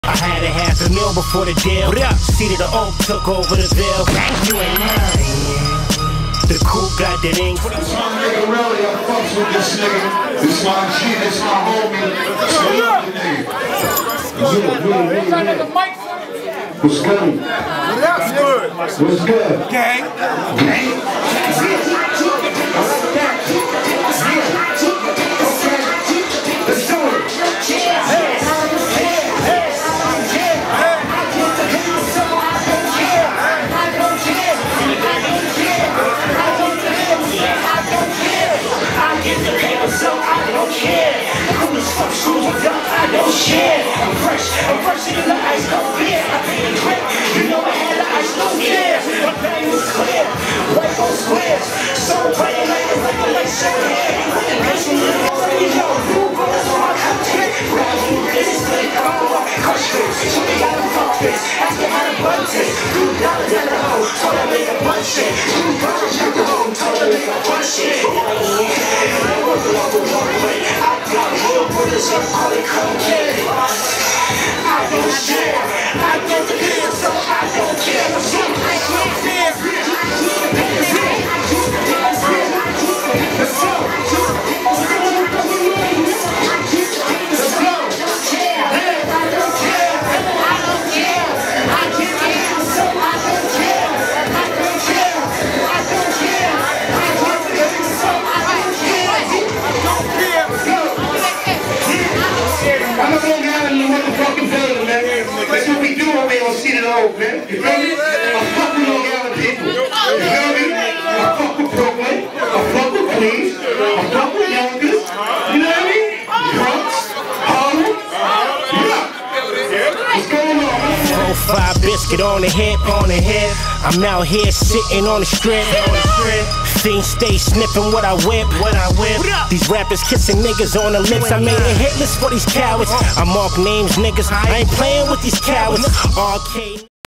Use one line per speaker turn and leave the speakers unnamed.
I had a $500,000 before the deal. Seat of the oak took over the bill. You ain't mine. The coupe got that ink.
This my nigga really, I fucks with this nigga. This my G, this my homie. What's good? What's good?
Gang.
Let's do it.
I'm fresh in the ice cold beer. I paid the grip. You know I had the ice cold gear. My bag was clear. White gold squares. So playing like a regulation here. You know, blue bullets on my country. This is big. I'm on my country. So they got them fuck this. Ask me how to button it. $2 at the home. Told her make a bunch it. $2 at the home. Told her make a bunch it. I work along the walkway. I got real bullets up. Call it come get it. I don't share, I don't care, so I don't care.
That's what we do when we don't see it all, man. You feel me? I fuck with Long Island people. You feel me? I fuck with Brooklyn. I fuck with Queens. I fuck with Yonkers. You know what I mean? Bronx. Harlem. Yeah. What's going on?
4-5 biscuit on the hip, I'm out here sitting on the strip, Fiends stay sniffing what I whip, These rappers kissing niggas on the lips. I made a hit list for these cowards. I mark names, niggas. I ain't playing with these cowards. Arcade.